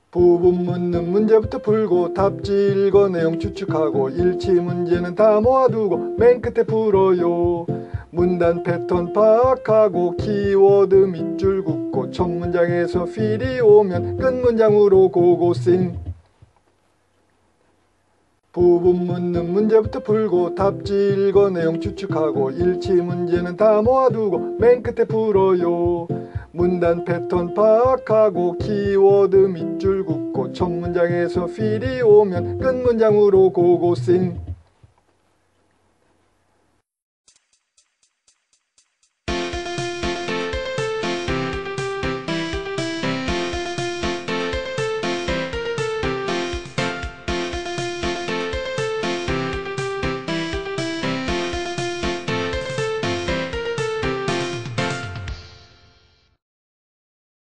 부분 묻는 문제부터 풀고 답지 읽어 내용 추측하고 일치 문제는 다 모아두고 맨 끝에 풀어요. 문단 패턴 파악하고 키워드 밑줄 긋고 첫 문장에서 필이 오면 끝 문장으로 고고싱. 부분 묻는 문제부터 풀고 답지 읽어 내용 추측하고 일치 문제는 다 모아두고 맨 끝에 풀어요. 문단 패턴 파악하고 키워드 밑줄 긋고 첫 문장에서 필이 오면 끝 문장으로 고고싱.